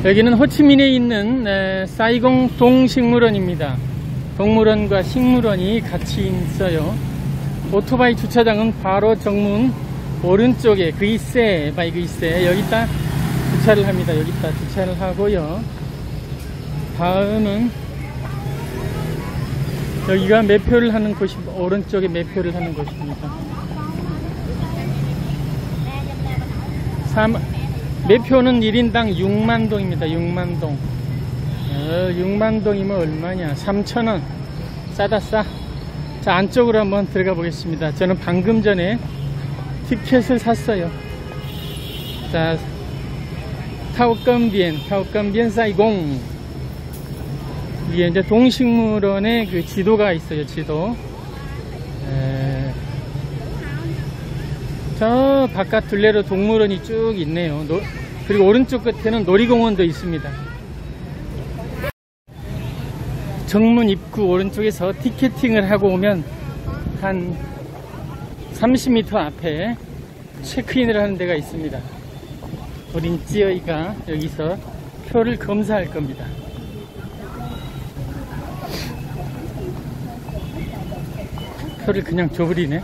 여기는 호치민에 있는 사이공 동식물원입니다. 동물원과 식물원이 같이 있어요. 오토바이 주차장은 바로 정문 오른쪽에 그이세 여기다 주차를 합니다. 여기다 주차를 하고요. 다음은 여기가 매표를 하는 곳이 오른쪽에 매표를 하는 곳입니다. 매표는 1인당 6만동입니다. 6만동. 6만동이면 얼마냐? 3,000원. 싸다 싸. 자, 안쪽으로 한번 들어가 보겠습니다. 저는 방금 전에 티켓을 샀어요. 자, 타오건비엔 사이공. 위에 이제 동식물원의 그 지도가 있어요. 지도. 저 바깥 둘레로 동물원이 쭉 있네요. 그리고 오른쪽 끝에는 놀이공원도 있습니다. 정문 입구 오른쪽에서 티켓팅을 하고 오면 한 30m 앞에 체크인을 하는 데가 있습니다. 우린 찌어이가 여기서 표를 검사할 겁니다. 표를 그냥 줘버리네.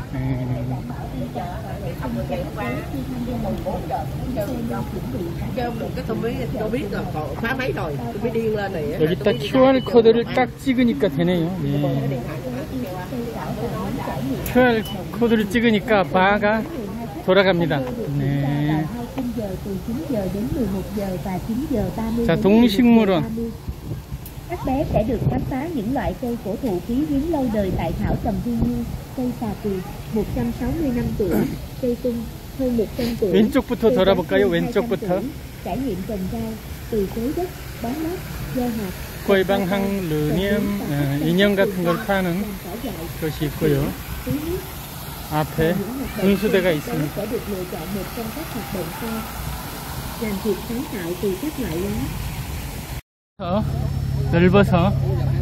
여기다 QR 코드를 딱 찍으니까 되네요. 예. QR 코드를 찍으니까 바가 돌아갑니다. 네. 자, 동식물원. Các bé sẽ được khám phá những loại cây cổ thụ quý hiếm lâu đời tại thảo cầm thiên nhiên, cây xà cừ 160 năm tuổi, cây tung hơn 100 tuổi. 왼쪽부터 돌아볼까요? 왼쪽부터. trải nghiệm trồng rau từ cối đất, bón lót, gieo hạt. 꼴방항 르니엄 인형 같은 걸 파는 것이 있고요. 앞에 분수대가 있습니다. sẽ được lựa chọn một trong các hoạt động sau. làm việc sáng tạo từ các loại lá. 넓어서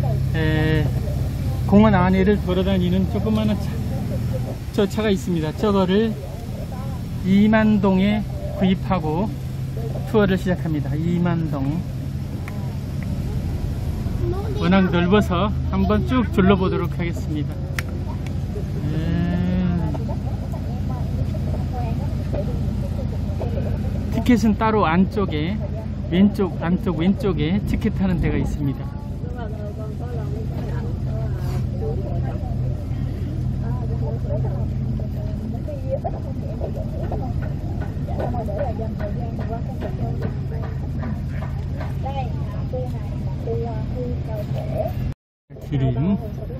공원 안에를 돌아다니는 조그마한 저 차가 있습니다. 저거를 2만동에 구입하고 투어를 시작합니다. 2만동. 워낙 넓어서 한번 쭉 둘러보도록 하겠습니다. 티켓은 따로 안쪽에 안쪽 왼쪽에 티켓 하는 데가 있습니다. 기린.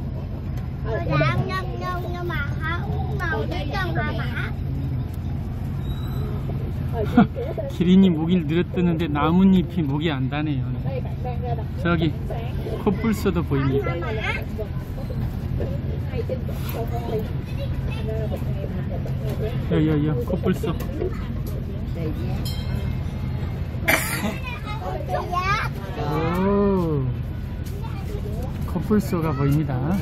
기린이 모기를 늘어뜨는데 나뭇잎이 목이 안 다네요. 저기 코뿔소도 보입니다. 여여 코뿔소. 오, 코뿔소가 보입니다.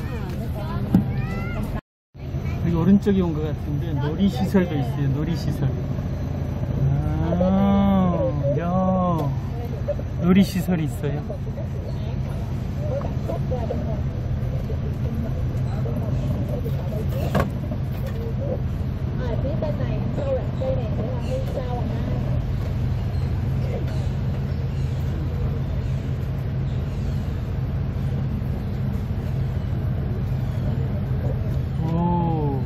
여기 오른쪽에 온 것 같은데 놀이시설도 있어요. 놀이시설. 놀이시설이 있어요. 오,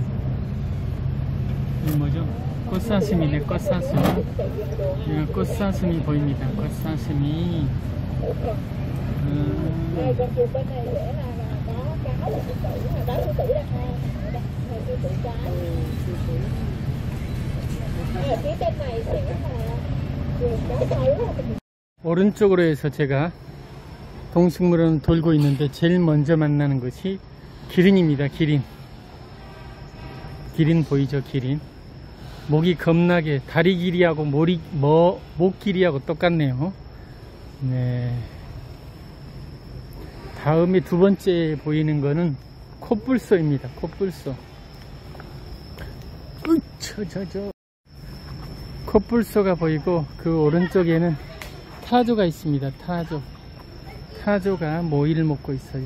이게 뭐죠? 꽃사슴이네. 꽃사슴. 여기 꽃사슴이 보입니다. 꽃사슴이. 오른쪽으로 해서 제가 동식물원 돌고 있는데 제일 먼저 만나는 것이 기린입니다. 기린 보이죠? 기린. 목이 겁나게 다리 길이하고 목 길이하고 똑같네요. 네. 다음에 두 번째 보이는 거는 코뿔소입니다. 코뿔소. 코뿔소가 보이고 그 오른쪽에는 타조가 있습니다. 타조가 모이를 먹고 있어요.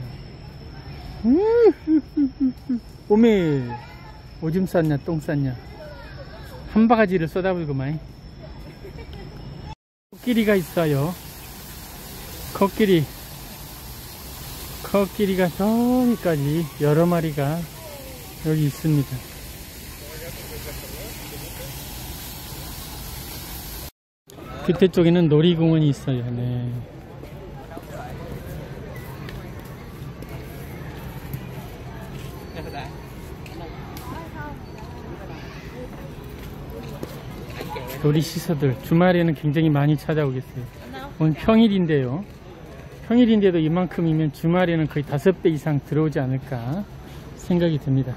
오메, 오줌 쌌냐 똥 쌌냐 한 바가지를 쏟아불고만. 코끼리가 있어요. 코끼리가 저기까지 여러 마리가 여기 있습니다. 그때 쪽에는 놀이공원이 있어요. 네. 놀이시설들 주말에는 굉장히 많이 찾아오겠어요. 오늘 평일인데요. 평일인데도 이만큼이면 주말에는 거의 5배 이상 들어오지 않을까 생각이 듭니다.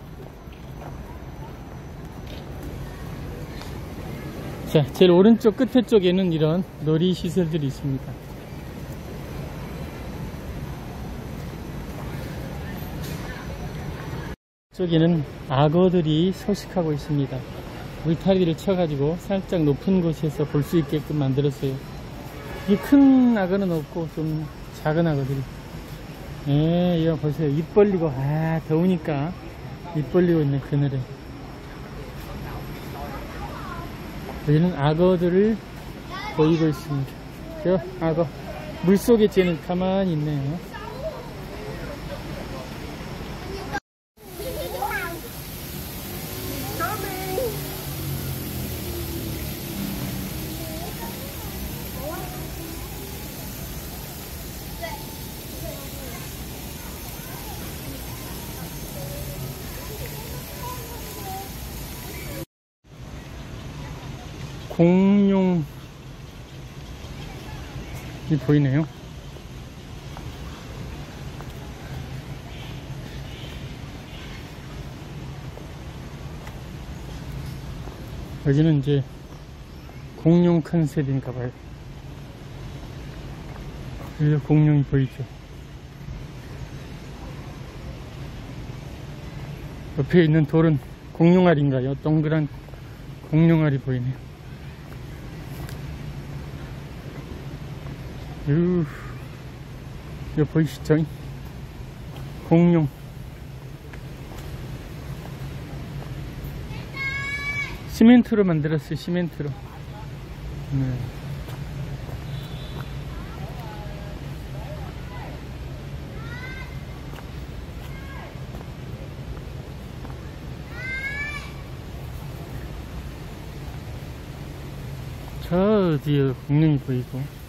자, 제일 오른쪽 끝에 쪽에는 이런 놀이시설들이 있습니다. 저기는 악어들이 서식하고 있습니다. 울타리를 쳐가지고 살짝 높은 곳에서 볼 수 있게끔 만들었어요. 이 큰 악어는 없고 좀 작은 악어들이. 예, 이거 보세요. 입 벌리고, 더우니까 입 벌리고 있는 그늘에. 여기는 악어들을 보이고 있습니다. 저 악어. 물속에 쟤는 가만히 있네요. 공룡이 보이네요. 여기는 이제 공룡 컨셉인가 봐요. 여기 공룡이 보이죠. 옆에 있는 돌은 공룡알인가요? 동그란 공룡알이 보이네요. 이거 보이시죠? 공룡. 시멘트로 만들었어요. 시멘트로. 네. 저 뒤에 공룡이 보이고